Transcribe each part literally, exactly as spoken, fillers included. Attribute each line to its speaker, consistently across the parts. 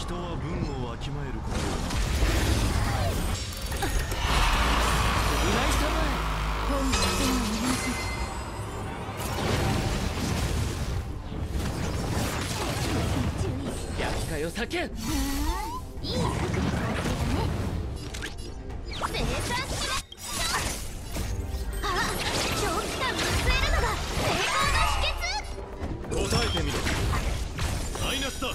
Speaker 1: 人は文をわきまえることを。
Speaker 2: うないさまえ。
Speaker 3: 本日の皆さん。
Speaker 2: 厄介を避けん。
Speaker 3: いい服の完成だね。生産しろ。あ、長期間見据えるのが成功の秘訣。
Speaker 1: 答えてみろ。マイナスだ。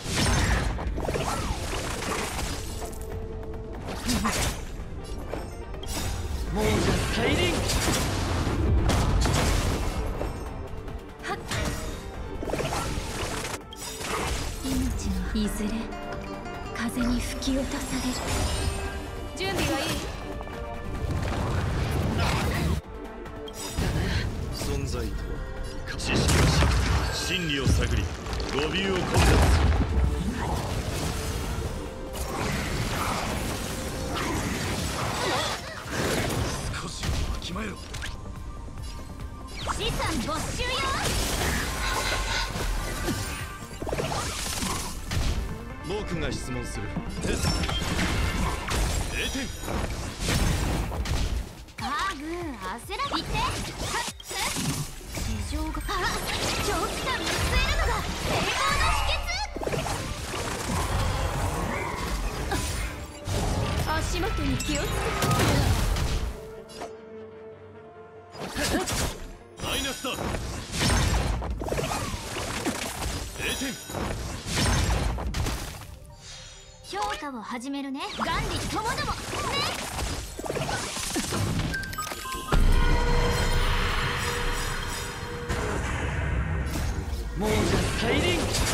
Speaker 2: もうじゃ大輪。
Speaker 3: はっ。命のいずれ風に吹き落とされる。準備はいい？
Speaker 1: 存在とは知識を知真理を探り語尾を混雑する。少しわきまえろ。
Speaker 3: 資産没収よ。
Speaker 1: 僕が質問する。テストれいてん。
Speaker 3: カーブ焦ら言って。はっ地上があ、長期間見据えるのが成功の秘訣。足元に気をつけ
Speaker 1: マイナスだ。れいてん。
Speaker 3: 評価を始めるね。元利ともどもね。
Speaker 2: もうじゃ大輪。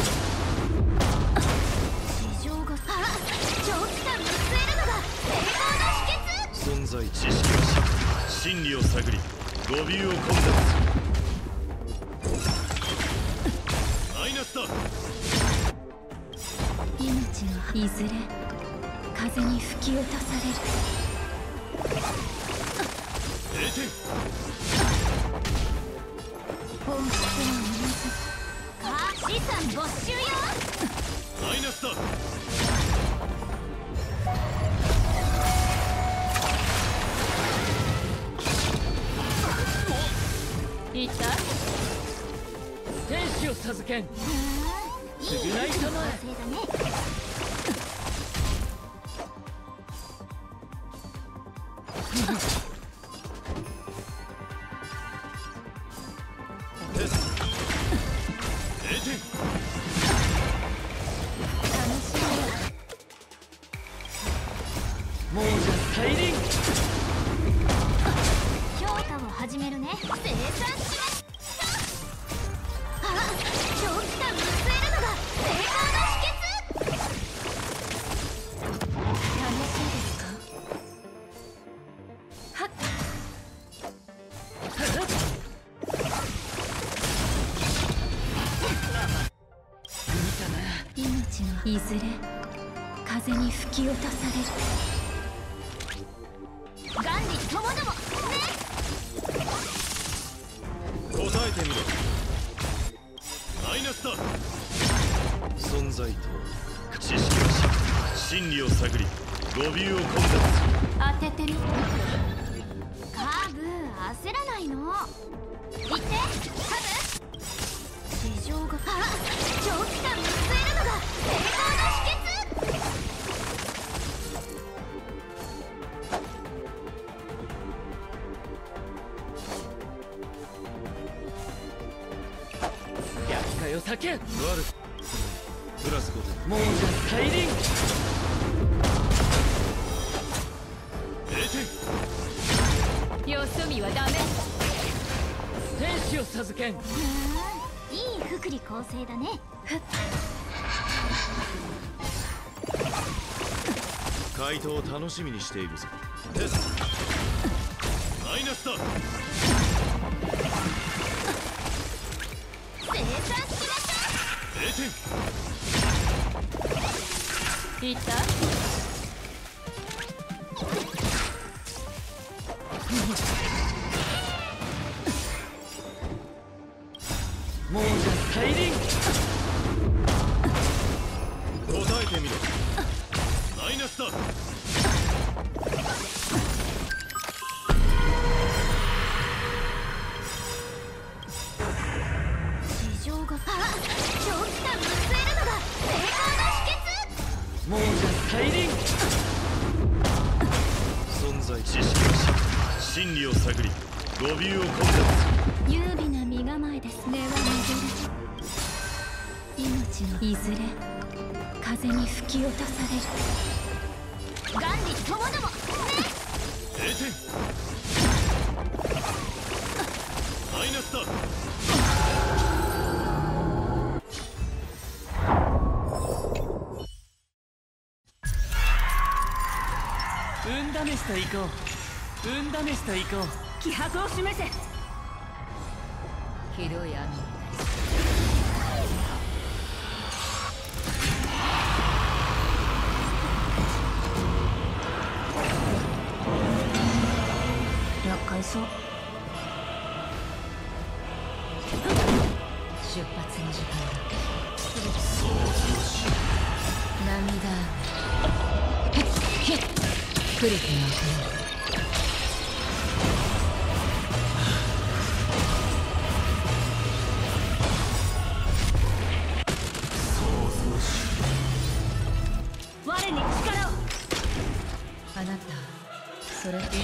Speaker 3: 地上があ、長期間見据えるのが成功の秘訣。
Speaker 1: 存在知識を知真理を探り語尾を混雑する。マイナスだ。
Speaker 3: 命のいずれ風に吹き落とされる。
Speaker 1: れいてん。
Speaker 3: 本日の皆さん。か資産没収よ。
Speaker 1: マイナスだ。
Speaker 2: いった天使を授けん。
Speaker 3: いい服の完成だね。
Speaker 1: テストれいてん。
Speaker 3: 楽しみよ。
Speaker 2: もうじゃ大輪。
Speaker 3: 評価を始めるね。生産しました。あ、長期間見据えるのが成功の秘訣。楽しいですか？はっ。命のいずれ風に吹き落とされる。元利ともどもね。
Speaker 1: 答えてみろ。マイナスだ。存在とは知識を知真理を探り語尾を混雑する。
Speaker 3: 当ててみて。カーブ焦らないの。言ってカーブ。地上があ、長期間見据えるのが成功の秘訣。
Speaker 2: 厄介を避けん。
Speaker 1: 悪くプラスごてん。
Speaker 2: もうじゃ大輪。
Speaker 1: れいてん。
Speaker 3: よそ見はダメ。
Speaker 2: 天使を授けん。
Speaker 3: いい福利厚生だね。ふっ。
Speaker 1: 回答を楽しみにしているぞ。テストマイナスだ。
Speaker 3: 生産しました。
Speaker 1: れいてん。
Speaker 3: いった。
Speaker 2: もうじゃ大輪。
Speaker 1: 答えてみろ。
Speaker 2: 亡者再臨。
Speaker 1: 存在知識を知り真理を探り語尾を混雑
Speaker 3: 優美な身構えですねは巡る命のいずれ風に吹き落とされる万里ともどもね
Speaker 1: 栄転マイナスだ。
Speaker 2: 運試しと行こう。運試しと行こう。気迫を示せ。ひどい雨。
Speaker 3: 厄介そう。
Speaker 2: 出発の時間だ。涙ひっクリティの我に力を。あなたそれ以上の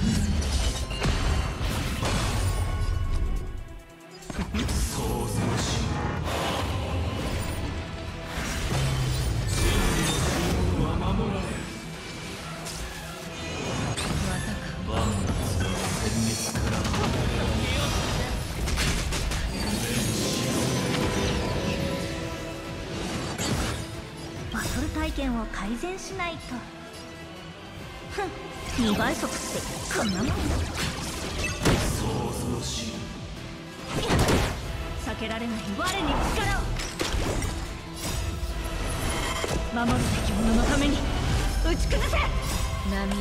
Speaker 3: バトル体験を改善しないと。ふん、にばい速ってこんなもんだ。避けられない我に力を。守るべき者のために打ち崩せ。
Speaker 2: 涙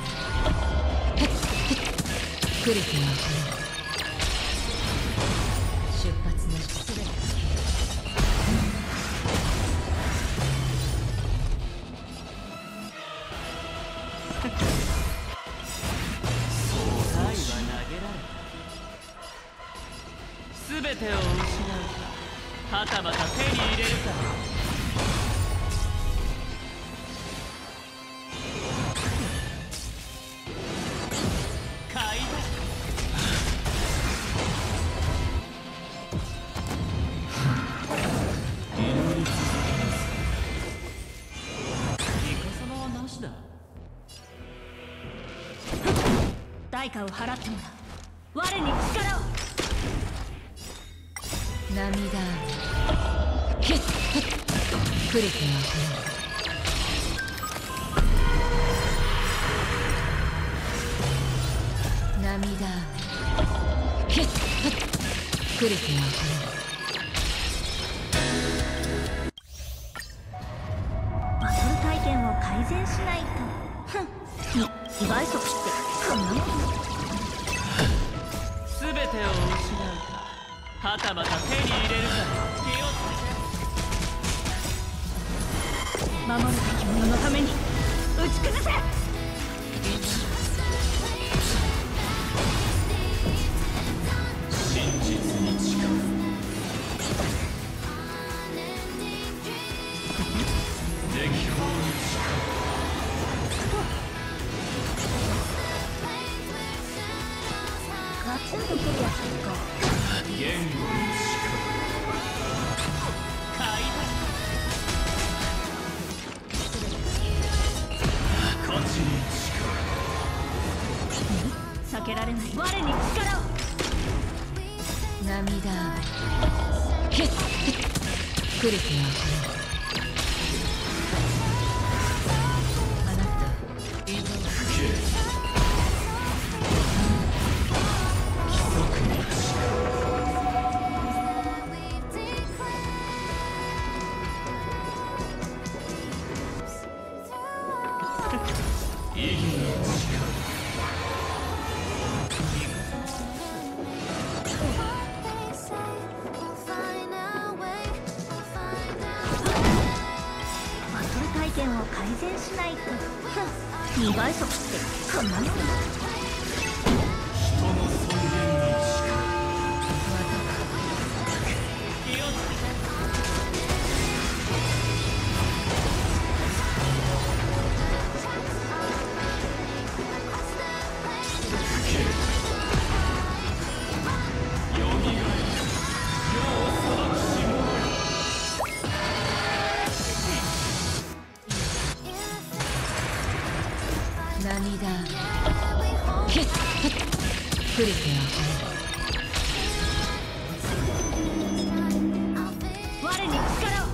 Speaker 2: クリティの出発のすべてすべてを失うかはたまた手に入れるか。買いだ。イカ様はなしだ。
Speaker 3: 代価を払ってもらう。我に力を。
Speaker 2: 涙ヒックリティの涙ヒックリティの
Speaker 3: バトル体験を改善しないと。ふん、ににばい速ってこんなもんだ。
Speaker 2: すべてを失うかはたまた手に入れるか。気をつけて。
Speaker 3: 守るべき者のために打ち崩せ。
Speaker 1: 真実に誓う。適法に誓う。
Speaker 3: ガツンとくるやつか。
Speaker 1: 言語に誓う。
Speaker 2: 買い
Speaker 1: 価値に誓う。
Speaker 3: 避けられない我に力を。
Speaker 2: 涙ヒックリティのあなた以上
Speaker 1: 不敬。規則に誓う。意義に誓う。
Speaker 3: バトル体験を改善しないと。ふん、にばい速ってこんなもんだ。
Speaker 1: 人の尊厳に誓う。
Speaker 2: 気をつけて。 涙ヒッヒップリテア我に力を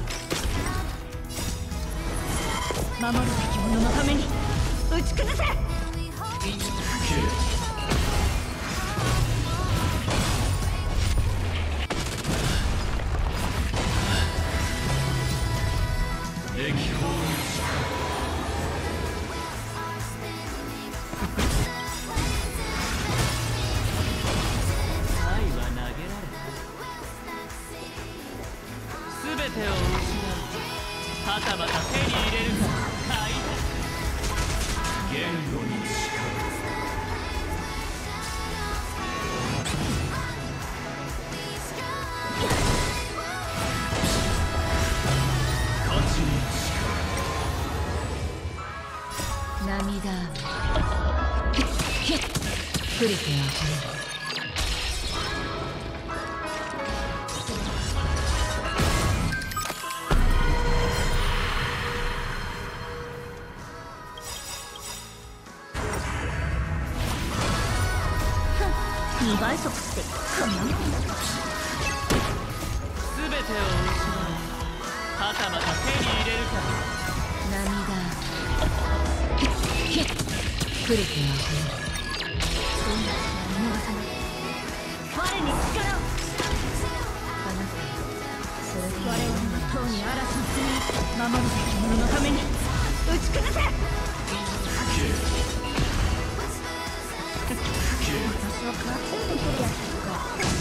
Speaker 2: 守るべき者のために打ち崩せ。全てを失うはたまた手に入れるか買いだ。言語に力価値に力涙ヒップリテアにばい速ってそんなもん。全てを失うはたまた手に入れるか涙ヒップリティアそんな見逃さない我に力をあなたそれで我々の塔に嵐の罪守るべき者のために打ち崩せ。私は変わってるとやつか。